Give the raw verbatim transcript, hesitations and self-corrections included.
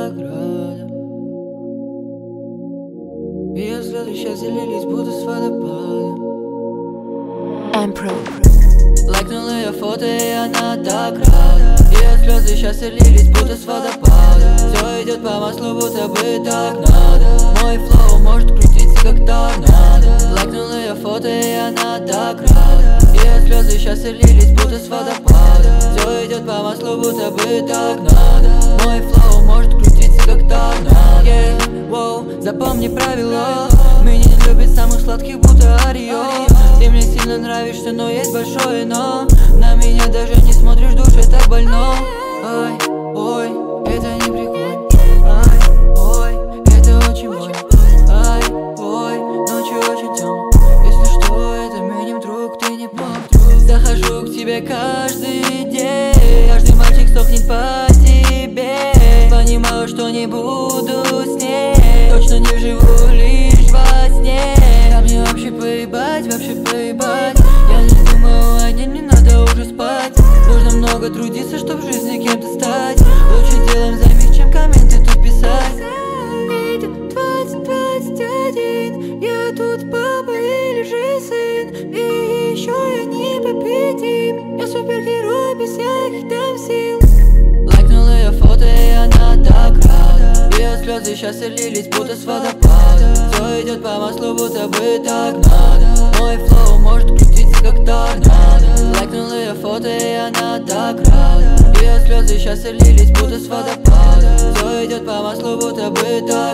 так рада. Ее слезы сейчас залились, будто с водопада. Эмпро. Лайкнула я фото, и она так рада. Ее слезы сейчас залились, будто с водопада. Все идет по маслу, будто бы так надо. Мой флоу может крутиться, как торнадо. Лайкнула я фото, и она так рада. Ее слезы сейчас залились, будто с водопада. Все идет по маслу, будто бы так надо. Мой флоу может крутиться, как торнадо. Yeah, wow, запомни правила. Меня не любят самых сладких, будто Арио. Ты мне сильно нравишься, но есть большое но. На меня даже не смотришь, душе так больно. Ай, ой, это не прикольно. Ай, ой, это очень больно. Ай, ой, ночью очень темно. Если что, это миним, друг, ты не мог. Захожу к тебе каждый день. Каждый мальчик сохнет по тебе. Понимаю, что не буду с ней. Точно не живу лишь во сне. А мне вообще поебать, вообще поебать. Я не думаю о ней, не надо уже спать. Нужно много трудиться, чтоб в жизни кем-то стать. Лучше делом займись, чем комменты тут писать. Видит двадцать двадцать один. Я тут папа или же сын. И еще я непобедим. Я супергерой без всяких там сил. Лайкнула я фото, и она так рада. Ее слезы сейчас залились, будто с водопада. Все идет по маслу, будто бы так надо. Мой флоу может крутиться, как торнадо. Лайкнула я фото, и она так рада. Ее слезы сейчас залились, будто с водопада. Все идет по маслу, будто бы так